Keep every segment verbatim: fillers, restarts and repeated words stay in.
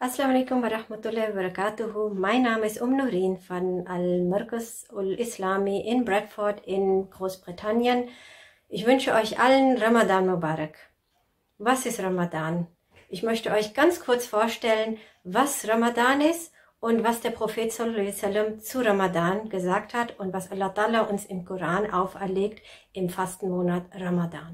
Assalamu alaikum wa rahmatullahi wa barakatuhu. Mein Name ist Umm Nurin von Al-Markaz Al-Islami in Bradford in Großbritannien. Ich wünsche euch allen Ramadan Mubarak. Was ist Ramadan? Ich möchte euch ganz kurz vorstellen, was Ramadan ist und was der Prophet sallallahu alaihi wasallam zu Ramadan gesagt hat und was Allah Ta'ala uns im Koran auferlegt im Fastenmonat Ramadan.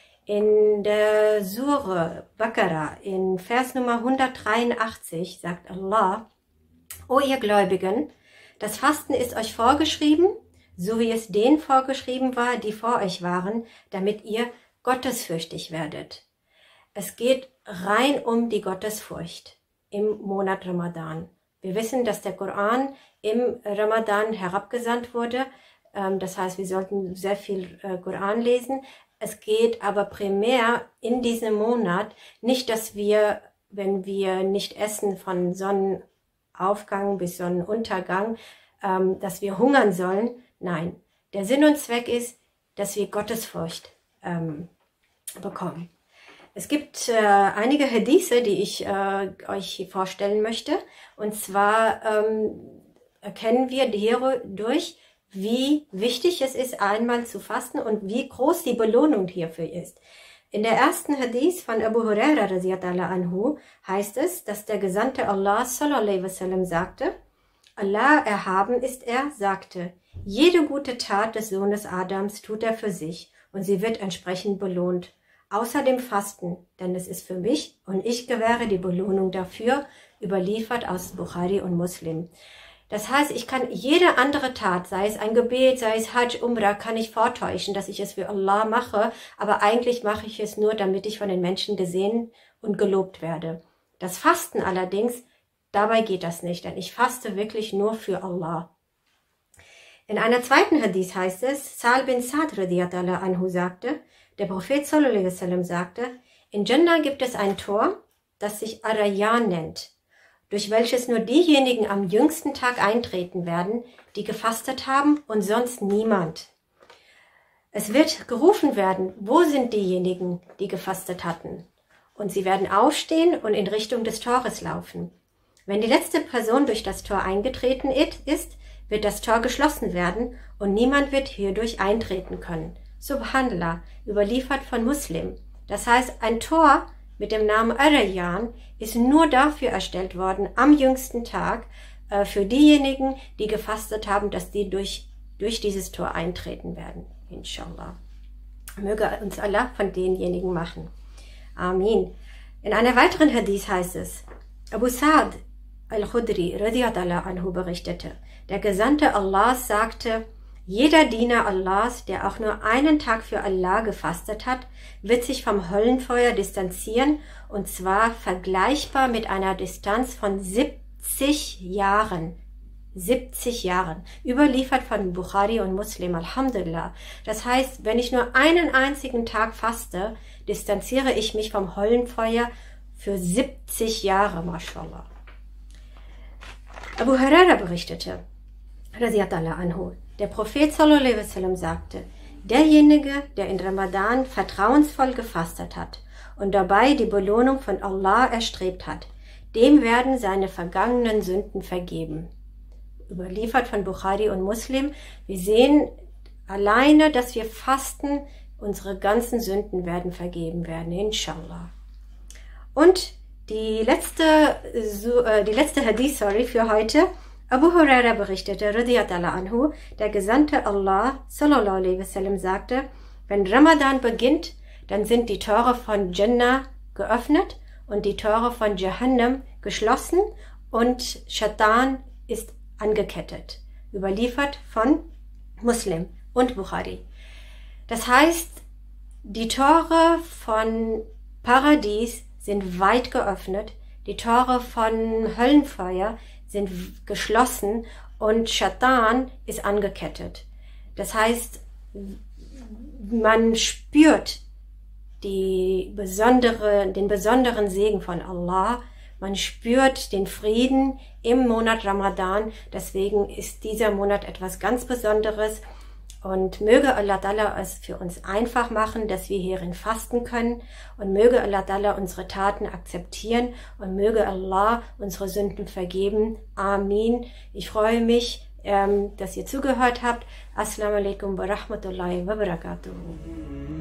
In der Sure Baqarah, in Vers Nummer hundertdreiundachtzig, sagt Allah: O ihr Gläubigen, das Fasten ist euch vorgeschrieben, so wie es denen vorgeschrieben war, die vor euch waren, damit ihr gottesfürchtig werdet. Es geht rein um die Gottesfurcht im Monat Ramadan. Wir wissen, dass der Koran im Ramadan herabgesandt wurde. Das heißt, wir sollten sehr viel Koran lesen. Es geht aber primär in diesem Monat nicht, dass wir, wenn wir nicht essen von Sonnenaufgang bis Sonnenuntergang, ähm, dass wir hungern sollen. Nein, der Sinn und Zweck ist, dass wir Gottesfurcht ähm, bekommen. Es gibt äh, einige Hadithe, die ich äh, euch vorstellen möchte. Und zwar ähm, erkennen wir hierdurch, wie wichtig es ist, einmal zu fasten und wie groß die Belohnung hierfür ist. In der ersten Hadith von Abu Huraira radhiyallahu anhu heißt es, dass der Gesandte Allah sallallahu alaihi wasallam sagte: Allah erhaben ist er, sagte: Jede gute Tat des Sohnes Adams tut er für sich und sie wird entsprechend belohnt. Außer dem Fasten, denn es ist für mich und ich gewähre die Belohnung dafür, überliefert aus Bukhari und Muslim. Das heißt, ich kann jede andere Tat, sei es ein Gebet, sei es Hajj, Umrah, kann ich vortäuschen, dass ich es für Allah mache, aber eigentlich mache ich es nur, damit ich von den Menschen gesehen und gelobt werde. Das Fasten allerdings, dabei geht das nicht, denn ich faste wirklich nur für Allah. In einer zweiten Hadith heißt es, Sa'al bin Sa'd radhiyallahu anhu sagte, der Prophet sallallahu alaihi wasallam sagte: In Jannah gibt es ein Tor, das sich Ar-Rayyan nennt, durch welches nur diejenigen am jüngsten Tag eintreten werden, die gefastet haben und sonst niemand. Es wird gerufen werden: Wo sind diejenigen, die gefastet hatten? Und sie werden aufstehen und in Richtung des Tores laufen. Wenn die letzte Person durch das Tor eingetreten ist, wird das Tor geschlossen werden und niemand wird hierdurch eintreten können. Subhanallah, überliefert von Muslim. Das heißt, ein Tor mit dem Namen Ar-Rayyan ist nur dafür erstellt worden, am jüngsten Tag, äh, für diejenigen, die gefastet haben, dass die durch, durch dieses Tor eintreten werden. Inshallah. Möge uns Allah von denjenigen machen. Amin. In einer weiteren Hadith heißt es, Abu Sa'd al-Khudri radhiyallahu anhu berichtete, der Gesandte Allahs sagte: Jeder Diener Allahs, der auch nur einen Tag für Allah gefastet hat, wird sich vom Höllenfeuer distanzieren, und zwar vergleichbar mit einer Distanz von siebzig Jahren. siebzig Jahren. Überliefert von Bukhari und Muslim, Alhamdulillah. Das heißt, wenn ich nur einen einzigen Tag faste, distanziere ich mich vom Höllenfeuer für siebzig Jahre, mashallah. Abu Huraira berichtete, radhiyallahu anhu, der Prophet sallallahu alaihi wasallam sagte: Derjenige, der in Ramadan vertrauensvoll gefastet hat und dabei die Belohnung von Allah erstrebt hat, dem werden seine vergangenen Sünden vergeben. Überliefert von Bukhari und Muslim. Wir sehen alleine, dass wir fasten, unsere ganzen Sünden werden vergeben werden, inshallah. Und die letzte, die letzte Hadith, sorry, für heute. Abu Huraira berichtete, radhiyallahu anhu, der Gesandte Allah sallallahu alaihi wasallam sagte: Wenn Ramadan beginnt, dann sind die Tore von Jannah geöffnet und die Tore von Jahannam geschlossen und Shaitan ist angekettet. Überliefert von Muslim und Bukhari. Das heißt, die Tore von Paradies sind weit geöffnet, die Tore von Höllenfeuer sind geschlossen und Shaitan ist angekettet. Das heißt, man spürt die besondere, den besonderen Segen von Allah, man spürt den Frieden im Monat Ramadan, deswegen ist dieser Monat etwas ganz Besonderes. Und möge Allah Ta'ala es für uns einfach machen, dass wir hierin fasten können. Und möge Allah Ta'ala unsere Taten akzeptieren. Und möge Allah unsere Sünden vergeben. Amin. Ich freue mich, ähm, dass ihr zugehört habt. Assalamu alaikum wa rahmatullahi wa barakatuh.